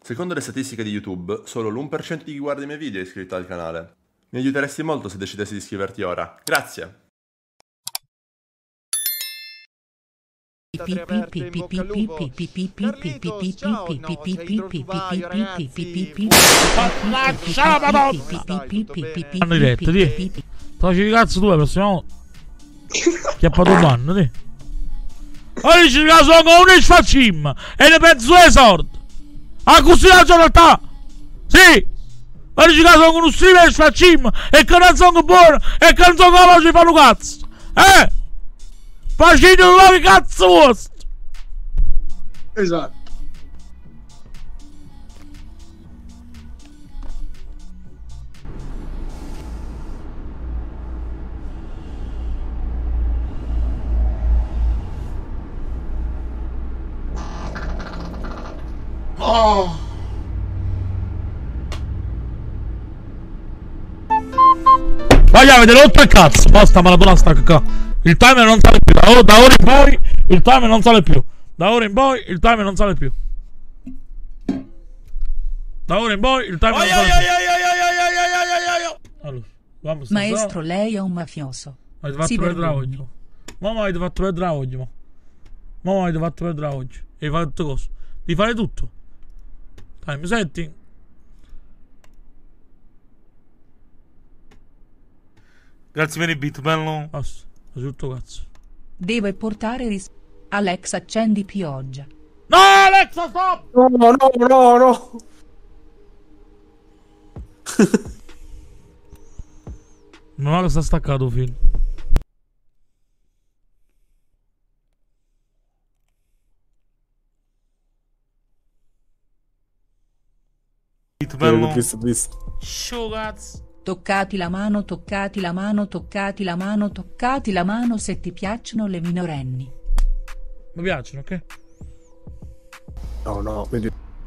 Secondo le statistiche di YouTube, solo l'1% di chi guarda i miei video è iscritto al canale. Mi aiuteresti molto se decidessi di iscriverti ora. Grazie! Hanno diretto, di. Facci cazzo tu la prossima volta. Chiappato un banno, di. Oggi ci sono con un sfacim e ne penso le sordi. A così la giornata. Sì. Oggi ci sono con un streamer sfacim e che non sono buono e che non sono capaci di fare un cazzo. Facendo nuovi cazzo vostro. Esatto. Oh. Vai, avete rotto il cazzo. Basta, maratona stacca. Il timer non sale più. Da ora in poi il timer non sale più. Da ora in poi il timer non sale più. Da ora in poi il timer non sale più. Allora, vamos. Maestro, lei è un mafioso. Avete fatto perdere oggi. Mamma, avete fatto perdere oggi. Mamma, avete fatto perdere oggi. E hai fatto cosa? Di fare tutto. Time setting. Grazie per il beat, bello. Basta, tutto cazzo. Deve portare Alex, accendi pioggia. No, Alexa, stop! No. Non ha che sta staccato, film. Beat, bello. Show, cazzo. Toccati la mano, toccati la mano, toccati la mano, toccati la mano se ti piacciono le minorenni. Mi piacciono, ok? No, vedi.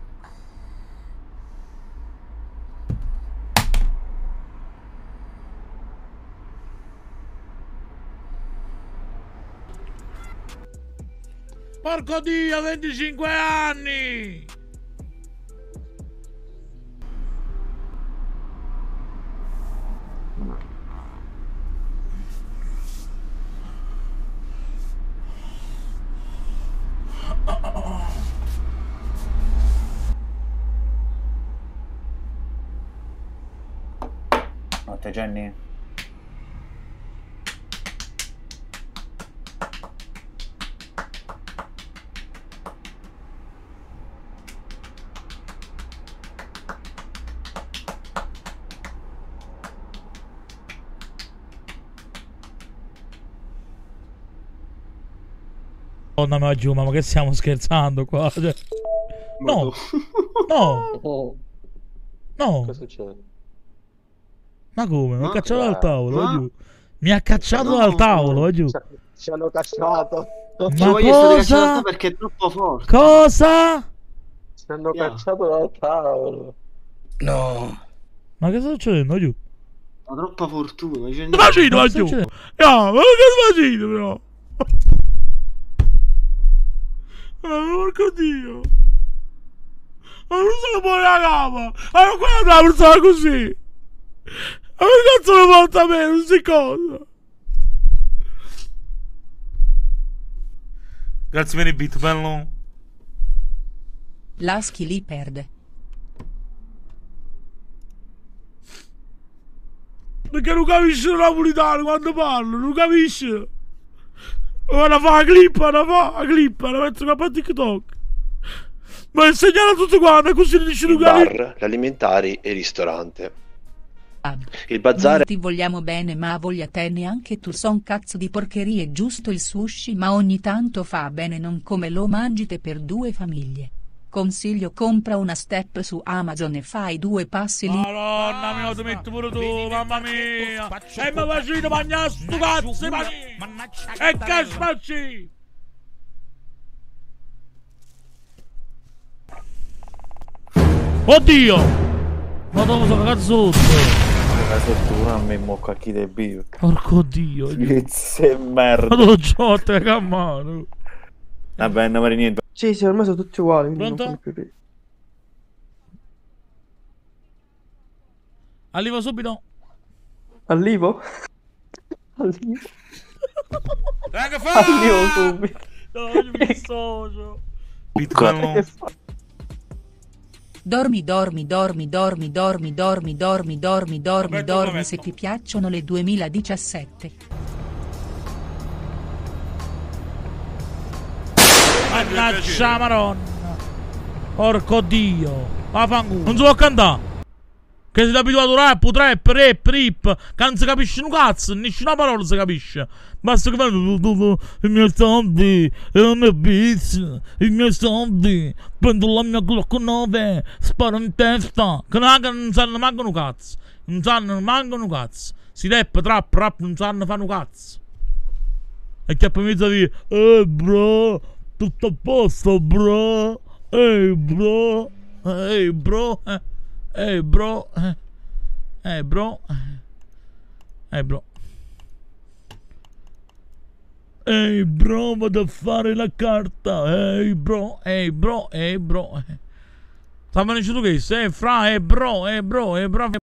Porco Dio, 25 anni! Notte, Jenny. Madonna mia giù, ma che stiamo scherzando qua? Cioè... No! No! No! Cosa succede? Ma come? Mi ha cacciato dal tavolo, va giù. Mi ha cacciato dal tavolo, va giù. Ci hanno cacciato. Ma cosa? Perché è troppo forte. Cosa? Ci hanno cacciato dal tavolo. No. Ma che sta succedendo, giù? Ma troppa fortuna. Facino, va giù. No, ma che facino, però? Porco Dio. Ma non se lo può la capa. Ma non guarda la persona così. Ma che cazzo lo porta a me, non si cosa. Grazie per il beat, bello. Laschi li perde. Perché non capisce il napolitano quando parlo, non capisce. Ora fa la clip, la metto qua a TikTok. Ma insegnala a tutti quanti, così dice Il bar, l'alimentari e il ristorante. Il bazar. Ti vogliamo bene, ma voglia te neanche tu, son cazzo di porcherie, giusto il sushi, ma ogni tanto fa bene, non come lo mangite per 2 famiglie. Consiglio, compra una step su Amazon e fai 2 passi lì. Madonna mia, ti metti pure tu, mamma mia. E mi faccio mangiare sto cazzo, e che spacci. Oddio! Madonna, sono cazzotto. La sottura mi mocca chi dei beat. Porco Dio. Che merda. Madonna, giotte, che mano. Vabbè, non mi niente. Sì, ormai sono tutti uguali. Pronto? Arrivo subito. Arrivo? Arrivo? Raga, fa! Arrivo subito. No, io mi dissocio. Che fa? Dormi, se ti piacciono le 2017. Mannaggia Maronna. Porco Dio. Vaffanculo. Non si può cantare. Che siete abituato a rap, rip, che non si capisce un cazzo, nessuna parola si capisce. Basta che fanno i miei soldi, la mia biz, i miei soldi, prendo la mia Glock 9, sparo in testa, che non sanno manco un cazzo, non sanno manco un cazzo. Si rap, rap, non sanno fare un cazzo. E che poi mi dice, bro, tutto a posto, bro, bro, bro, bro, bro, bro. Ehi bro, vado a fare la carta. Ehi bro, bro. Stavano dicendo che sei fra, bro, bro.